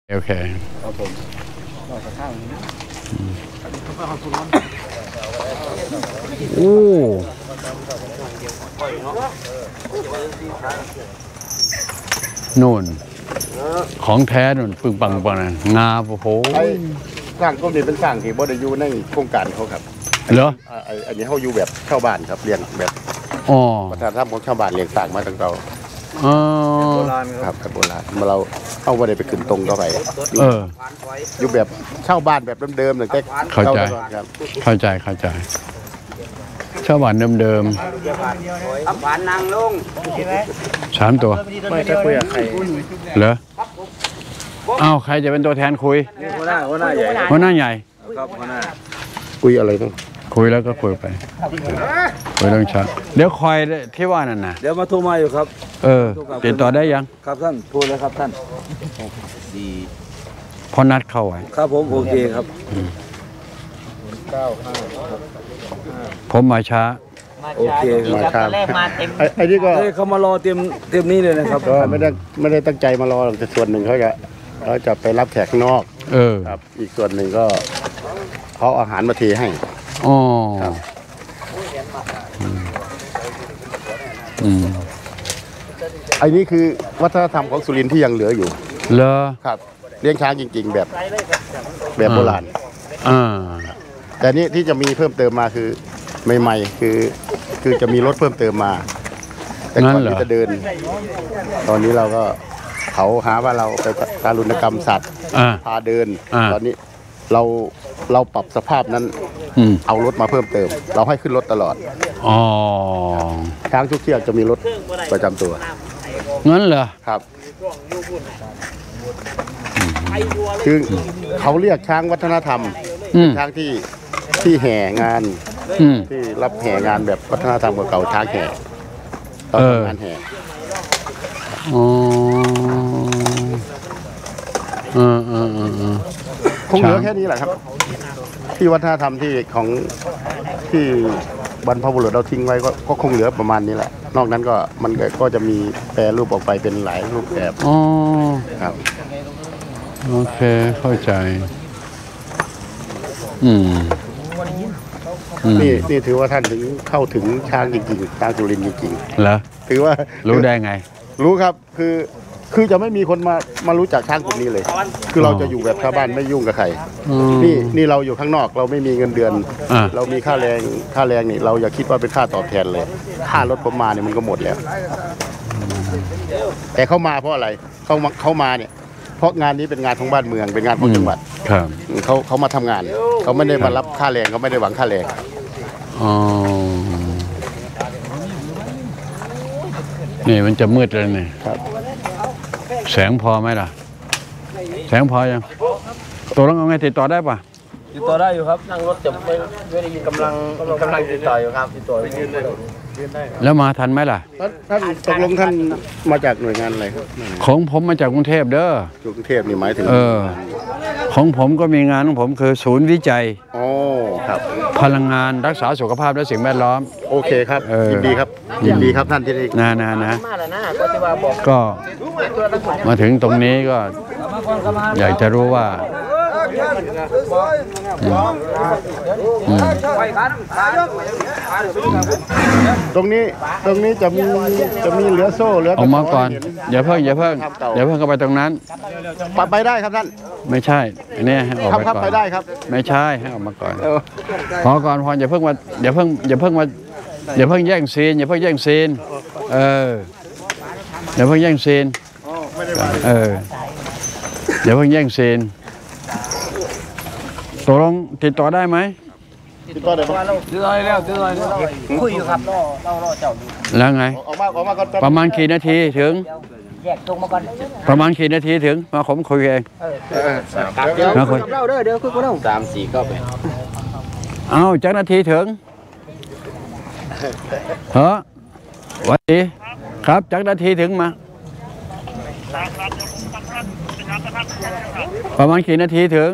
โอเคครับผมเราจะข้างนี้โอ้นู่นของแท้นู่นปึงปังปังงาโอ้โหสร้างก็มีเป็นสร้างที่บริยูในโครงการเขาครับเหรออันนี้เขาอยู่แบบชาวบ้านครับเรียนแบบวัฒนธรรมของชาวบ้านเรียนสร้างมาตั้งแต่โบราณครับโบราณมาเราเอาไม่ได้ไปขึ้นตรงเข้าไปอยู่แบบชาวบ้านแบบเดิมๆเลยแต่เข้าใจชาวบ้านเดิมหวานนางลง 3 ตัวไม่จะคุยกับใครเหรออ้าวใครจะเป็นตัวแทนคุยหัวหน้าใหญ่หัวหน้าใหญ่ครับหัวหน้าคุยอะไรต้องคุยแล้วก็คุยไปคุยเรื่องชัดเดี๋ยวคอยที่ว่านั่นนะเดี๋ยวมาโทรมาอยู่ครับติดต่อได้ยังครับท่านโทรแล้วครับท่านพอนัดเข้าไว้ครับผมโอเคครับผมมาช้าโอเคมาช้าไอ้นี่ก็เขามารอเตรียมนี้เลยนะครับก็ไม่ได้ตั้งใจมารอหรอกแต่ส่วนหนึ่งเขาจะไปรับแขกข้างนอกครับอีกส่วนหนึ่งก็เขาอาหารมาเทให้อ๋อไอ้นี่คือวัฒนธรรมของสุรินทร์ที่ยังเหลืออยู่เหรอครับเลี้ยงช้างจริงๆแบบโบราณแต่นี่ที่จะมีเพิ่มเติมมาคือใหม่ๆคือจะมีรถเพิ่มเติมมาแต่ก่อนที่จะเดินตอนนี้เราก็เขาหาว่าเราไปทารุณกรรมสัตว์พาเดินตอนนี้เราปรับสภาพนั้นเอารถมาเพิ่มเติมเราให้ขึ้นรถตลอดช้างทุกเชือกจะมีรถประจำตัวงั้นเหรอครับคือเขาเรียกช้างวัฒนธรรมช้างที่แห่งานที่รับแห่งานแบบวัฒนธรรมเก่าช้างแห่ตอนทำงานแห่คงเหลือแค่นี้แหละครับที่วัฒนธรรมที่บรรพบุรุษเราทิ้งไว้ก็คงเหลือประมาณนี้แหละนอกนั้นก็มันก็จะมีแปรรูปออกไปเป็นหลายรูปแบบครับโอเคเข้าใจนี่ถือว่าท่านถึงเข้าถึงช้างจริงๆช้างสุรินทร์จริงๆเหรอถือว่ารู้ได้ไงรู้ครับคือจะไม่มีคนมารู้จักช้างกลุ่มนี้เลยคือเราจะอยู่แบบชาวบ้านไม่ยุ่งกับใครนี่เราอยู่ข้างนอกเราไม่มีเงินเดือนเรามีค่าแรงนี่เราอย่าคิดว่าเป็นค่าตอบแทนเลยค่ารถผมมาเนี่ยมันก็หมดแล้วแต่เขามาเพราะอะไรเขามาเนี่ยเพราะงานนี้เป็นงานของบ้านเมืองเป็นงานของจังหวัดเขามาทำงานเขาไม่ได้มารับค่าแรงเขาไม่ได้หวังค่าแรงนี่มันจะมืดเลยนี่แสงพอไหมล่ะแสงพอยังตัวเราเอาไงติดต่อได้ปะติดต่อได้อยู่ครับนั่งรถจะไม่ได้ยินกำลังติดต่ออยู่ครับติดต่อแล้วมาทันไหมล่ะท่านตกลงท่านมาจากหน่วยงานอะไรครับของผมมาจากกรุงเทพเด้อกรุงเทพนี่หมายถึงของผมก็มีงานของผมคือศูนย์วิจัยครับพลังงานรักษาสุขภาพและสิ่งแวดล้อมโอเคครับยินดีครับท่านที่ได้นะก็มาถึงตรงนี้ก็อยากจะรู้ว่าตรงนี้จะมีเหลือโซ่เหลือออกมาก่อนอย่าเพิ่งเข้าไปตรงนั้นไปได้ครับท่านไม่ใช่อันนี้ให้ออกไปก่อนไปได้ครับไม่ใช่ให้ออกมาก่อนพอก่อนอย่าเพิ่งแย่งซีนอย่าเพิ่งแย่งซีนอย่าเพิ่งแย่งซีนอย่าเพิ่งแย่งซีนตกลงติดต่อได้ไหมติดต่อได้ไหมติดต่อแล้วคุยอยู่ครับรอเจ้าแล้วไงประมาณกี่นาทีถึงแยกตรงมาก่อนประมาณกี่นาทีถึงมาผมคุยเองเดี๋ยวคุยกับเราเดี๋ยวคุยกับเรา3-4ก็ไปจักนาทีถึงวันดีครับจักนาทีถึงมาประมาณกี่นาทีถึง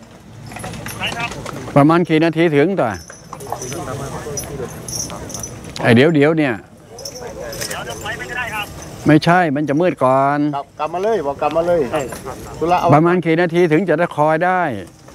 ประมาณกี่นาทีถึงต่อเดี๋ยวเนี่ยไม่ใช่มันจะมืดก่อนกลับมาเลยบอกกลับมาเลยธุระเอาประมาณกี่นาทีถึงจะได้คอยได้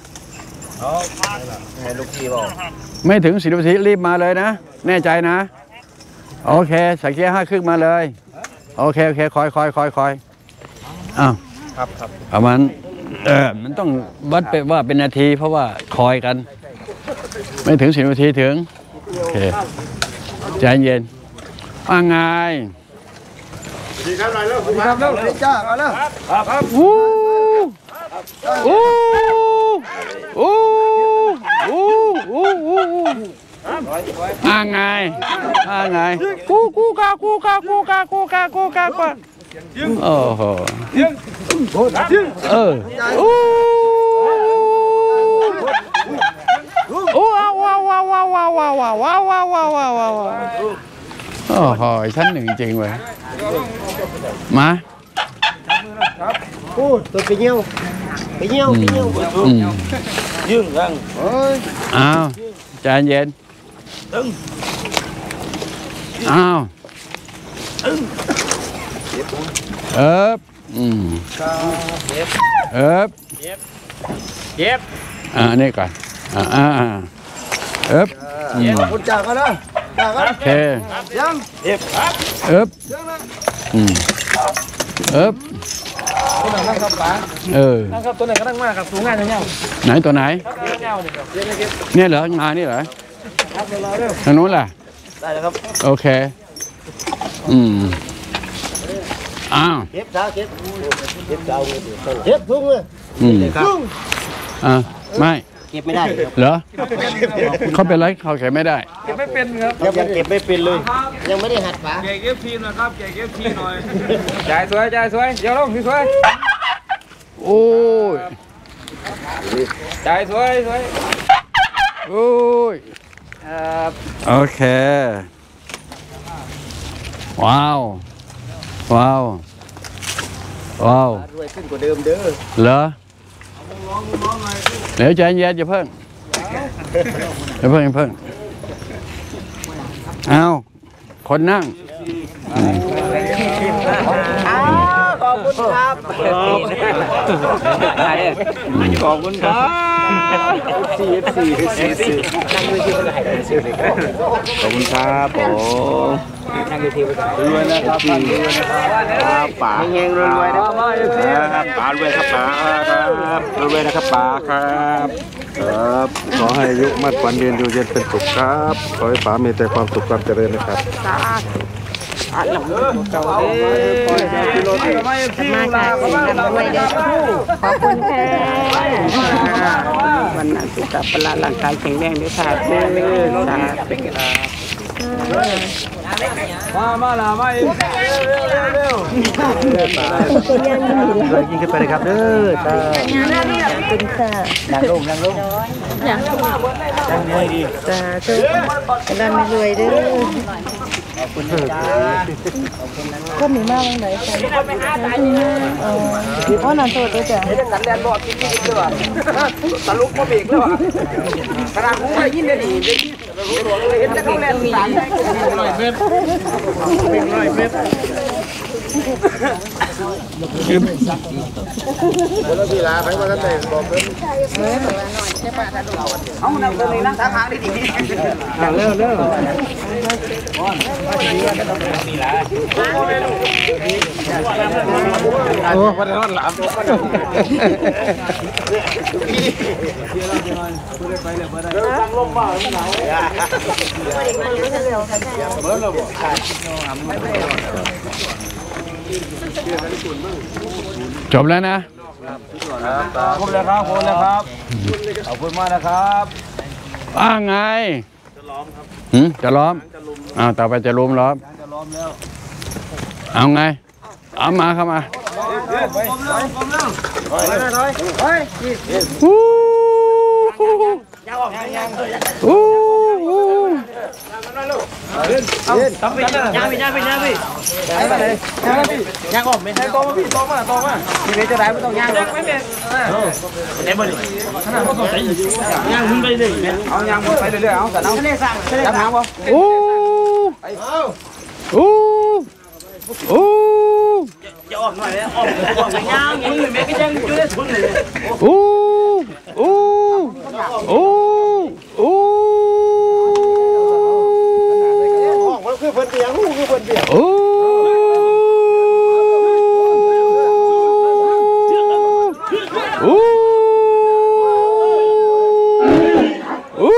ให้ลูกพี่บอกไม่ถึง10 นาทีรีบมาเลยนะ แน่ใจนะ โอเคใส่เกียร์5 ครึ่งมาเลย โอเคคอยอ้าวครับประมาณมันต้องวัดไปว่าเป็นนาที เพราะว่าคอยกัน ไม่ถึง10 นาทีถึงโอเคใจเย็นว่าไงดีครับหน่อยเร็วครับเร็วจ้าเอาเร็ววู้วู้วู้วู้วู้วู้ว่าไงกูกาโอ้โหโอ้ว้าวโอ้โหชั้นหนึ่งจริงเว้ยมาโอ้ตัวไปเงี้ยวยื่นรังอ้าวใจเย็นอ้าวเย็บนี่ก่อนคุณจ่าก็ได้จ่าก็โอเคยังเย็บ ตัวไหนนั่งครับป๋านั่งครับตัวไหนก็นั่งมากครับสูงงานเงี้ยไหนตัวไหนเงี้ยเนี่ยครับเนี่ยเหรองานนี่เหรอครับเดี๋ยวรอเร็วทางนู้นล่ะได้แล้วครับโอเคอ้าวเก็บเช้าเก็บเช้าเก็บทุ่งเลยทุ่งไม่เก็บไม่ได้เหรอเขาเป็นไรเขาเก็บไม่ได้เก็บไม่เป็นครับยังเก็บไม่เป็นเลยยังไม่ได้หัดป๋าเก็บทีหน่อยครับเก็บทีหน่อยจ่ายสวยเดี๋ยวลงสวยโอ้ยจ่ายสวยโอ้ยโอเคว้าวรวยขึ้นกว่าเดิมเด้อเหรอเดี๋ยวใจเย็นอย่าเพิ่งเอาคนนั่งขอบคุณครับขอบคุณครับขอบคุณครับผมนั่งอยู่ที่รวยนะครับป๋าเฮงรวยนะครับป๋ารวยครับป๋าครับรวยนะครับป๋าครับครับขอให้อายุมั่นขวัญยืนอยู่เย็นเป็นสุขครับขอให้ป๋ามีแต่ความสุขความเจริญนะครับมาค่ะลำด้วยเด้อขอบคุณค่ะวันนั้นสุขภาพร่างกายแข็งแรงด้วยค่ะเด้อสาธุมาเร็วยิงขึ้นไปเลยครับเด้อจ้าคุณค่ะนั่งลงอย่างรวยดีสาธุกำลังรวยเด้อขอบคุณจ้าก็มีมากเลยไหนกันเพราะนั่นโทษด้วยจ้ะสันแดนบอดจริงๆเลยว่ะตะลุกมาเบรกเลยว่ะกระดาษหูยินได้ดีเห็นจะเข้าแลนด์สาม100 เมตรแล้วพี่ลาไปมาตั้งแต่บอกเพิ่นเอานั่งเลยนั่งทางได้ดีเร็วโอ้วันนั้นหลับตั้งลมบ้าหนาวจบแล้วนะขอบคุณครับขอบคุณมากนะครับว่าไงจะล้อมต่อไปจะล้อมเอาไงเอามาเข้ามาทำไปย่างออกไม่ใช่ตรงมาทีนี้จะได้ไม่ต้องย่างไม่เป็นไหนบ่ดิย่างขึ้นไปเลยเอาย่างไปเรื่อยๆเอาแต่เอาจับหางบ่อู้อู้อู้อู้คือเพิ่นเตียงคือเพิ่นเตียงอู้อู้อู้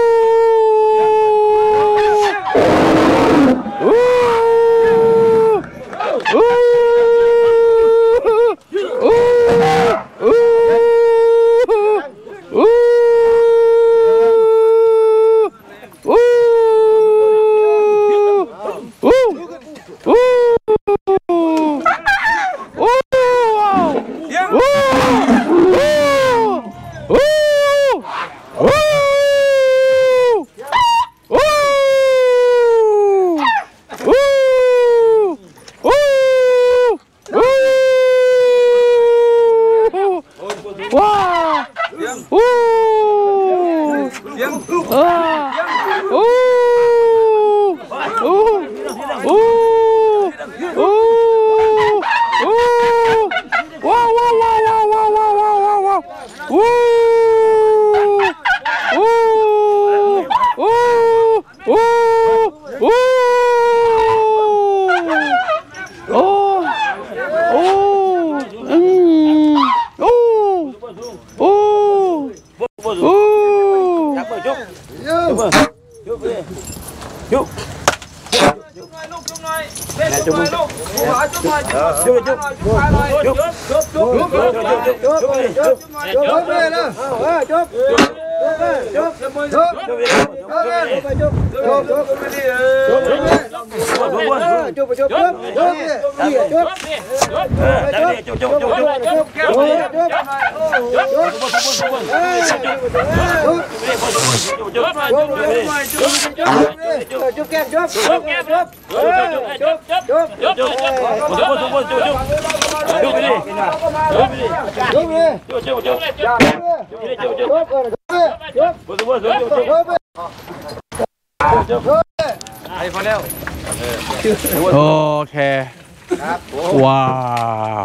โอเคว้าว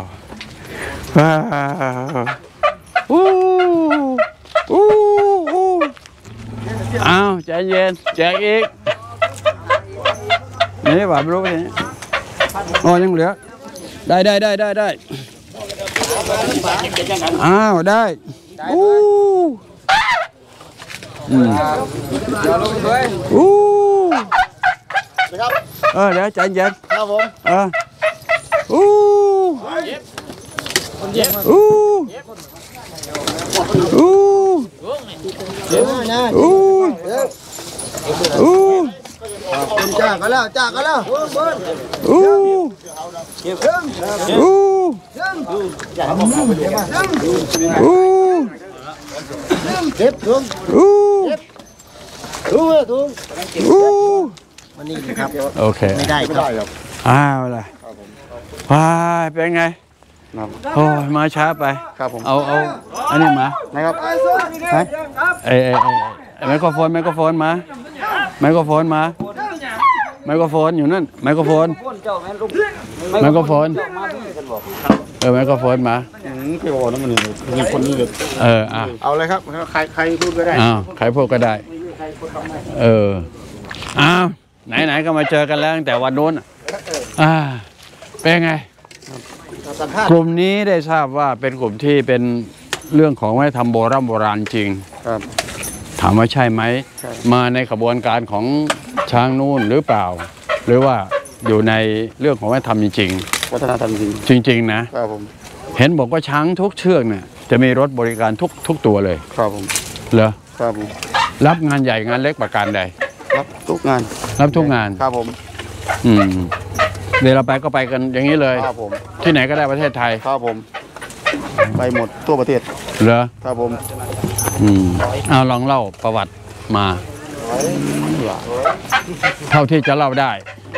อู้อู้อ้าวใจเย็นแจกอีกนี่ว่าไม่รู้ไปไหนอ๋อยังเหลือได้อ้าวได้อู้อู้นะครับเดี๋ยวใจเย็นครับผมอู้อู้อู้อู้จ้ากันแล้วอู้อู้อู้เจ็บถุงอู้ถุงอู้มันนี่ครับโอเคไม่ได้ครับอ้าวล่ะเป็นไงโอ้ยมาช้าไปครับผมเอาอันนี้มานะครับไมโครโฟนมาไมโครโฟนอยู่นั่นไมโครโฟนไมโครโฟนมาพี่บอกนะมันนี่คนนี้เลยเอาเลยครับใครพูดก็ได้ใครพูดก็ได้ไหนก็มาเจอกันแล้วตั้งแต่วันนู้นเป็นไงกลุ่มนี้ได้ทราบว่าเป็นกลุ่มที่เป็นเรื่องของวัฒนธรรมโบราณจริงครับถามว่าใช่ไหมมาในขบวนการของช้างนู่นหรือเปล่าหรือว่าอยู่ในเรื่องของวัฒนธรรมจริงวัฒนธรรมจริงนะครับผมเห็นบอกว่าช้างทุกเชือกเนี่ยจะมีรถบริการทุกตัวเลยครับผมเหรอครับผมรับงานใหญ่งานเล็กประการใดรับทุกงานครับผมเดี๋ยวเราไปก็ไปกันอย่างนี้เลยครับผมที่ไหนก็ได้ประเทศไทยครับผมไปหมดทั่วประเทศเหรอครับผมเอาลองเล่าประวัติมาเท่าที่จะเล่าได้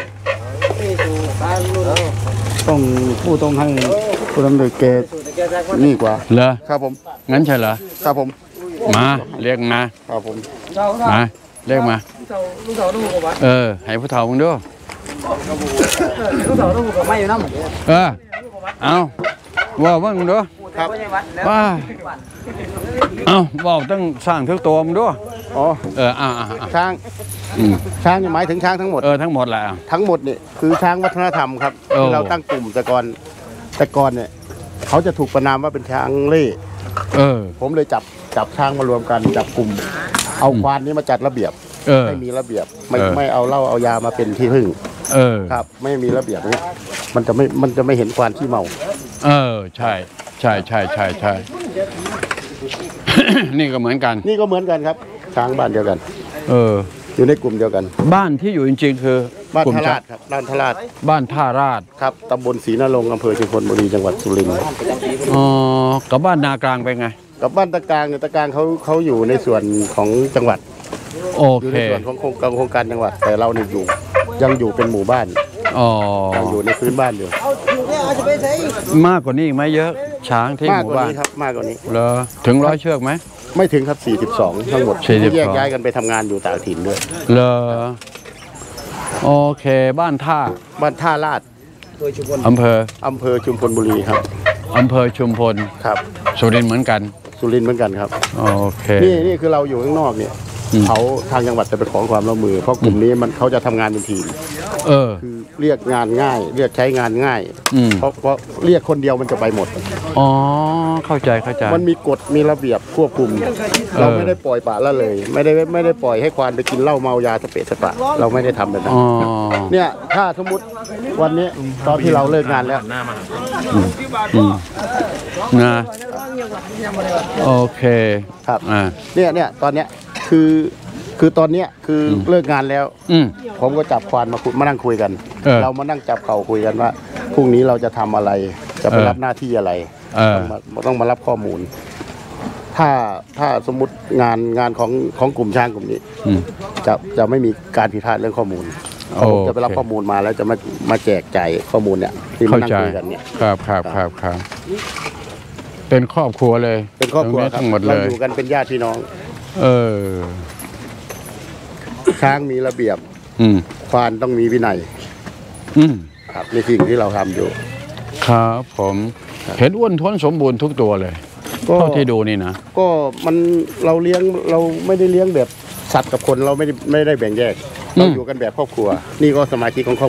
ต้องให้ผู้ดำเนินเกตนี่กว่าเหรอครับผมงั้นใช่เหรอครับผมมาเรียกมาครับผมมาเรียกมาให้ผู้เฒ่ามึงด้วยเออเอาว่าบ้างดูครับว่าเอาบอกต้องสร้างทุกตัวมึงด้วยอ๋อ ช้างอืมช้างนี่หมายถึงช้างทั้งหมดทั้งหมดแหละทั้งหมดนี่คือช้างวัฒนธรรมครับโอ้ที่เราตั้งกลุ่มแต่ก่อนเนี่ยเขาจะถูกประนามว่าเป็นช้างเล่ ผมเลยจับช้างมารวมกันจับกลุ่ม เอาควานนี้มาจัดระเบียบให้มีระเบียบไม่เอาเหล้าเอายามาเป็นที่พึ่งครับ ไม่มีระเบียบเนี้ยมันจะไม่เห็นควานที่เมาใช่ใช่ นี่ก็เหมือนกันนี่ก็เหมือนกันครับ ช้างบ้านเดียวกัน อยู่ในกลุ่มเดียวกันบ้านที่อยู่จริงๆคือบ้านกลุ่มท่าราชครับบ้านท่าราชบ้านท่าราชครับตำบลศรีนรงค์อำเภอชุมพลบุรีจังหวัดสุรินทร์กับบ้านนากลางเป็นไงกับบ้านตะกลางเนี่ยตะกลางเขาอยู่ในส่วนของจังหวัดโออยู่เคในส่วนของโครงการจังหวัด แต่เราเนี่ยยังอยู่เป็นหมู่บ้านยังอยู่ในพื้นบ้านอยู่มากกว่านี้อีกไหมเยอะ ช้างที่มากหกมู่ว่าบ้านนี้ครับมากกว่านี้เหรอถึง100 เชือกไหมไม่ถึงครับ42ทั้งหมด 42 แยกย้ายกันไปทำงานอยู่ต่างถิ่นด้วยเหรอโอเคบ้านท่าบ้านท่าราชอำเภออำเภอชุมพลบุรีครับอำเภอชุมพลครับสุรินทร์เหมือนกันสุรินทร์เหมือนกันครับโอเคนี่คือเราอยู่ข้างนอกเนี่ยอืมเขาทางจังหวัดจะไปขอความร่วมมือเพราะกลุ่มนี้เขาจะทำงานเป็นทีม คือเรียกงานง่าย เรียกใช้งานง่าย เพราะเรียกคนเดียวมันจะไปหมดเข้าใจมันมีกฎมีระเบียบควบคุม เราไม่ได้ปล่อยปละละเลย ไม่ได้ปล่อยให้ควานไปกินเหล้าเมายาสเปะสปะ เราไม่ได้ทำแบบนั้นเนี่ยถ้าสมมติวันนี้ตอนที่เราเลิกงานแล้วนะโอเคครับเนี่ยตอนเนี้ยคือตอนเนี้ยคือเลิกงานแล้วผมก็จับควานมานั่งคุยกัน เรามานั่งจับเข่าคุยกันว่าพรุ่งนี้เราจะทำอะไรจะไปรับหน้าที่อะไรต้องมารับข้อมูล ถ้าสมมุติงานของกลุ่มช้างกลุ่มนี้จะไม่มีการผิดพลาดเรื่องข้อมูลผมจะไปรับข้อมูลมาแล้วจะมาแจกจ่ายข้อมูลเนี่ยที่มานั่งคุยกันเนี่ยครับเป็นครอบครัวเลยเป็นครอบครัวครับทั้งหมดเลเรายอยู่กันเป็นญาติพี่น้องช้างมีระเบียบควานต้องมีวินัยครับในสิ่งที่เราทำอยู่ครับผมเห็นอ้วนท้วนสมบูรณ์ทุกตัวเลยเท่าที่ดูนี่นะก็เราไม่ได้เลี้ยงแบบสัตว์กับคนเราไม่ได้แบ่งแยกเราอยู่กันแบบครอบครัวนี่ก็สมาชิกของครอบ